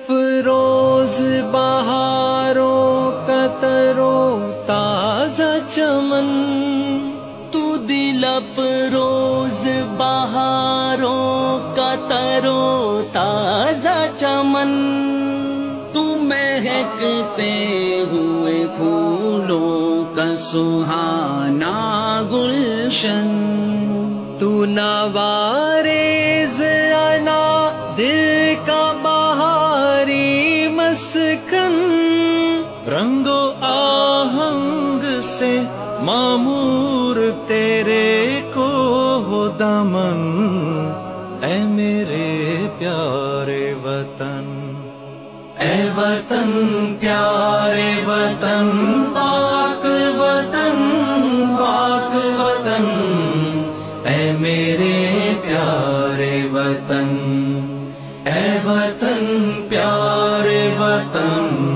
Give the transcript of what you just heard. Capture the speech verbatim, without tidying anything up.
افروز بہاروں کا ترو تازہ چمن، تو دل افروز بہاروں کا ترو تازہ چمن، تو مہکتے ہوئے پھولوں کا سہانا گلشن، تو نوارز انا دل کا بہاری مسکن، رنگ و آہنگ سے معمور تیرے کو ہو دمن، اے میرے پیارے وطن، اے وطن پیارے وطن، پاک وطن پاک وطن، اے میرے پیارے وطن، اے وطن پیارے وطن۔